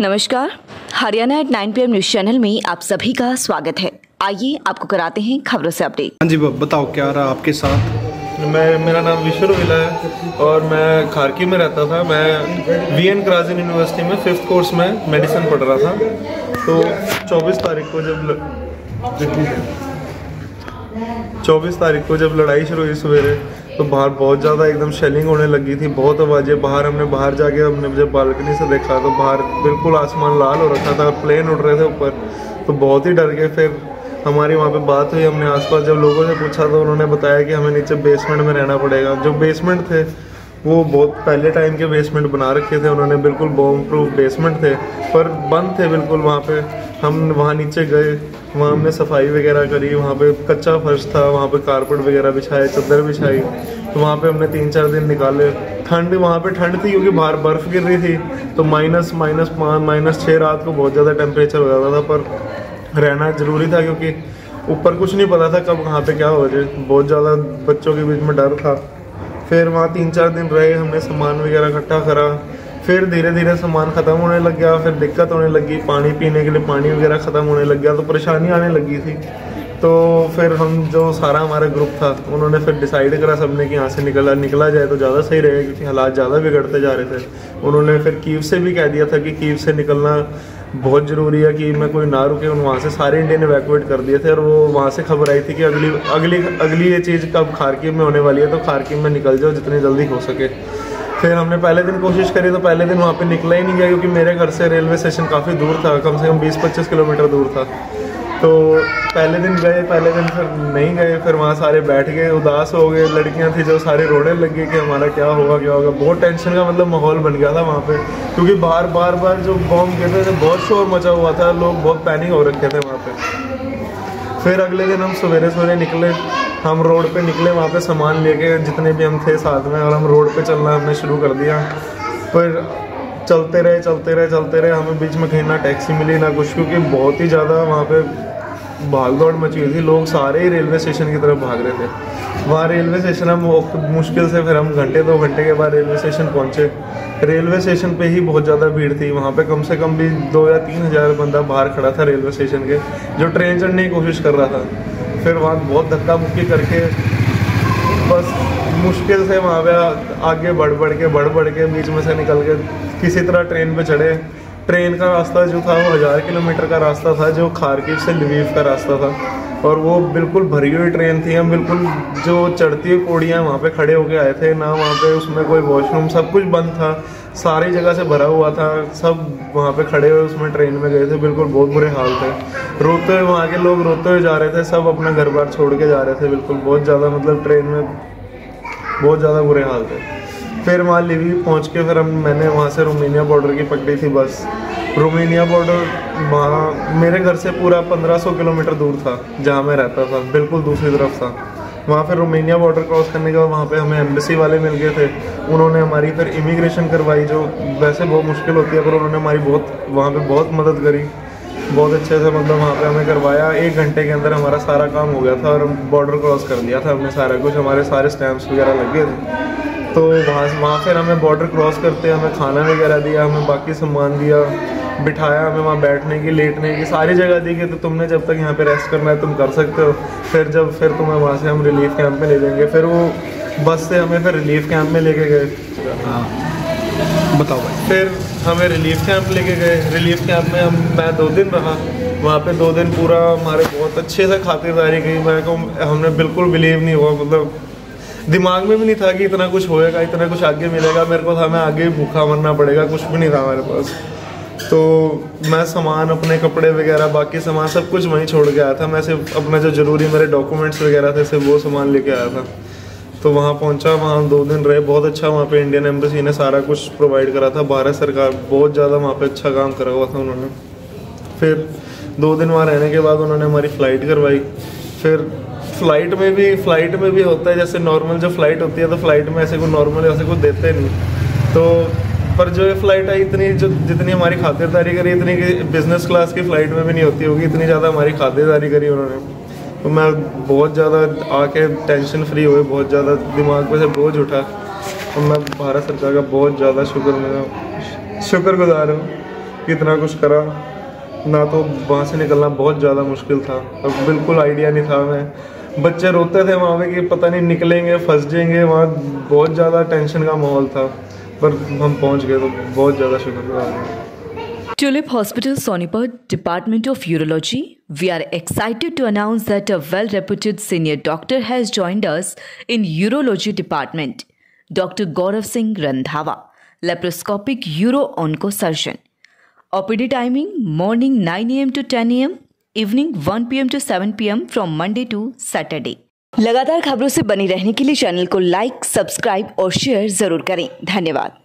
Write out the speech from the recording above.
नमस्कार, Haryana eight 9 PM news channel में आप सभी का स्वागत है। आइए आपको कराते हैं खबरों से अपडेट। हाँ जी, बताओ क्या रहा आपके साथ। मेरा नाम विश्व विला है और मैं खारकी में रहता था। मैं वीएन क्राजिन यूनिवर्सिटी में 5th कोर्स में मेडिसिन पढ़ रहा था। तो 24 तारीख को जब लड़ाई शुरू हुई सवेरे, तो बाहर बहुत ज़्यादा एकदम शेलिंग होने लगी थी, बहुत आवाज़ें बाहर। हमने बाहर जाके जब बालकनी से देखा तो बाहर बिल्कुल आसमान लाल हो रखा था, प्लेन उड़ रहे थे ऊपर। तो बहुत ही डर गए। फिर हमारी वहाँ पे बात हुई, हमने आसपास जब लोगों से पूछा तो उन्होंने बताया कि हमें नीचे बेसमेंट में रहना पड़ेगा। जो बेसमेंट थे वो बहुत पहले टाइम के बेसमेंट बना रखे थे उन्होंने, बिल्कुल बॉम्ब प्रूफ बेसमेंट थे, पर बंद थे बिल्कुल। वहाँ पे हम वहाँ नीचे गए, वहाँ हमने सफाई वगैरह करी। वहाँ पे कच्चा फर्श था, वहाँ पे कारपेट वगैरह बिछाए, चादर बिछाई। तो वहाँ पे हमने 3-4 दिन निकाले। ठंड, वहाँ पे ठंड थी क्योंकि बाहर बर्फ़ गिर रही थी, तो -5, -6 रात को बहुत ज़्यादा टेम्परेचर हो जाता था। पर रहना ज़रूरी था क्योंकि ऊपर कुछ नहीं पता था कब कहाँ पे क्या हो जाए। बहुत ज़्यादा बच्चों के बीच में डर था। फिर वहाँ 3-4 दिन रहे, हमने सामान वगैरह इकट्ठा करा। फिर धीरे धीरे सामान ख़त्म होने लग गया, फिर दिक्कत होने लगी, पानी पीने के लिए पानी वगैरह ख़त्म होने लग गया, तो परेशानी आने लगी थी। तो फिर हम जो सारा हमारा ग्रुप था उन्होंने फिर डिसाइड करा सबने कि यहाँ से निकला जाए तो ज़्यादा सही रहेगा, क्योंकि हालात ज़्यादा बिगड़ते जा रहे थे। उन्होंने फिर कीव से भी कह दिया था कि कीव से निकलना बहुत ज़रूरी है, कि मैं कोई ना रुके। वहाँ से सारे इंडियन इवैक्यूएट कर दिए थे और वो वहाँ से खबर आई थी कि अगली ये चीज़ कब खारकीव में होने वाली है, तो खारकीव में निकल जाओ जितनी जल्दी हो सके। फिर हमने पहले दिन कोशिश करी, तो पहले दिन वहाँ पे निकला ही नहीं गया, क्योंकि मेरे घर से रेलवे स्टेशन काफ़ी दूर था, कम से कम 20-25 किलोमीटर दूर था। तो पहले दिन फिर नहीं गए। फिर वहाँ सारे बैठ गए, उदास हो गए। लड़कियाँ थी जो सारे रोने लग गई कि हमारा क्या होगा। बहुत टेंशन का माहौल बन गया था वहाँ पे, क्योंकि बार बार जो बॉम्ब गिरते थे बहुत शोर मचा हुआ था, लोग बहुत पैनिक हो रखे थे वहाँ पे। फिर अगले दिन हम सवेरे निकले, हम रोड पे निकले, वहाँ पे सामान लेके जितने भी हम थे साथ में, और हम रोड पे चलना हमने शुरू कर दिया। फिर चलते रहे। हमें बीच में कहीं ना टैक्सी मिली ना कुछ, क्योंकि बहुत ही ज़्यादा वहाँ पे भाग दौड़ मची हुई थी। लोग सारे ही रेलवे स्टेशन की तरफ भाग रहे थे। वहाँ रेलवे स्टेशन हम मुश्किल से फिर हम 1-2 घंटे के बाद रेलवे स्टेशन पहुँचे। रेलवे स्टेशन पे ही बहुत ज़्यादा भीड़ थी। वहाँ पे कम से कम भी 2 या 3 हज़ार बंदा बाहर खड़ा था रेलवे स्टेशन के, जो ट्रेन चढ़ने की कोशिश कर रहा था। फिर वहाँ बहुत धक्का मुक्की करके बस मुश्किल से वहाँ पे आगे बढ़ के बीच में से निकल के किसी तरह ट्रेन पे चढ़े। ट्रेन का रास्ता जो था वो 1000 किलोमीटर का रास्ता था, जो खारकीव से लवीव का रास्ता था, और वो बिल्कुल भरी हुई ट्रेन थी। हम बिल्कुल जो चढ़ती हुई पौड़ियाँ वहाँ पे खड़े होके आए थे ना, वहाँ पे उसमें कोई वॉशरूम, सब कुछ बंद था, सारी जगह से भरा हुआ था। सब वहाँ पे खड़े हुए उसमें ट्रेन में गए थे, बिल्कुल बहुत बुरे हाल थे। रोते हुए वहाँ के लोग रोते हुए जा रहे थे, सब अपना घर बार छोड़ के जा रहे थे, बिल्कुल बहुत ज़्यादा ट्रेन में बहुत ज़्यादा बुरे हाल थे। फिर वहाँ लवीव पहुँच के फिर मैंने वहाँ से रोमानिया बॉर्डर की पकड़ी थी बस। रोमानिया बॉर्डर वहाँ मेरे घर से पूरा 1500 किलोमीटर दूर था, जहाँ मैं रहता था, बिल्कुल दूसरी तरफ था। वहाँ फिर रोमानिया बॉर्डर क्रॉस करने के बाद वहाँ पे हमें एम्बेसी वाले मिल गए थे। उन्होंने हमारी फिर इमिग्रेशन करवाई, जो वैसे बहुत मुश्किल होती है, पर उन्होंने हमारी वहाँ पे बहुत मदद करी, बहुत अच्छे से वहाँ पे हमें करवाया। 1 घंटे के अंदर हमारा सारा काम हो गया था और बॉर्डर क्रॉस कर दिया था हमने सारा कुछ, हमारे सारे स्टैम्प्स वगैरह लग गए थे। तो वहाँ फिर हमें बॉर्डर क्रॉस करते हमें खाना वगैरह दिया, हमें बाकी सामान दिया, बिठाया, हमें वहाँ बैठने की, लेटने की सारी जगह दी कि तो तुमने जब तक यहाँ पे रेस्ट करना है तुम कर सकते हो। फिर तुम्हें वहाँ से हम रिलीफ कैंप में ले जाएंगे। फिर वो बस से हमें फिर रिलीफ कैंप में लेके गए। बताओ भाई। फिर हमें रिलीफ कैंप लेके गए। रिलीफ कैंप में मैं 2 दिन रहा वहाँ पे। 2 दिन पूरा हमारे बहुत अच्छे से खातिरदारी की। हमने बिल्कुल बिलीव नहीं हुआ, दिमाग में भी नहीं था कि इतना कुछ होएगा, इतना कुछ आगे मिलेगा। मेरे को था मैं आगे भूखा मरना पड़ेगा, कुछ भी नहीं था हमारे पास। तो मैं सामान, अपने कपड़े वगैरह, बाकी सामान सब कुछ वहीं छोड़ के आया था। मैं सिर्फ अपना जो ज़रूरी मेरे डॉक्यूमेंट्स वगैरह थे सिर्फ वो सामान लेके आया था। तो वहाँ पहुँचा, वहाँ 2 दिन रहे। बहुत अच्छा वहाँ पे इंडियन एम्बेसी ने सारा कुछ प्रोवाइड करा था। भारत सरकार बहुत ज़्यादा वहाँ पे अच्छा काम करा हुआ था उन्होंने। फिर 2 दिन वहाँ रहने के बाद उन्होंने हमारी फ़्लाइट करवाई। फिर फ़्लाइट में भी होता है जैसे नॉर्मल जो फ़्लाइट होती है, तो फ़्लाइट में ऐसे कुछ देते नहीं। तो पर जो ये फ़्लाइट आई, जितनी हमारी खातिरदारी करी, इतनी बिज़नेस क्लास की फ़्लाइट में भी नहीं होती होगी, इतनी ज़्यादा हमारी खातिरदारी करी उन्होंने। तो मैं बहुत ज़्यादा आके टेंशन फ्री हुए, बहुत ज़्यादा दिमाग पे से बोझ उठा। और मैं भारत सरकार का बहुत ज़्यादा शुक्रगुजार हूँ कितना कुछ करा ना, तो वहाँ से निकलना बहुत ज़्यादा मुश्किल था। अब बिल्कुल आइडिया नहीं था, मैं बच्चे रोते थे वहाँ पे कि पता नहीं निकलेंगे, फंस जाएंगे, वहाँ बहुत ज़्यादा टेंशन का माहौल था, पर हम पहुँच गए तो बहुत ज़्यादा शुक्र। Tulip Hospital, Sonipat, Department of Urology. We are excited to announce that a well-reputed senior doctor has joined us in Urology Department. Dr. Gaurav Singh Randhawa, laparoscopic uro-oncosurgeon. OPD timing morning 9 a.m. to 10 a.m, evening 1 p.m. to 7 p.m. from Monday to Saturday. लगातार खबरों से बनी रहने के लिए channel को like, subscribe और share जरूर करें। धन्यवाद।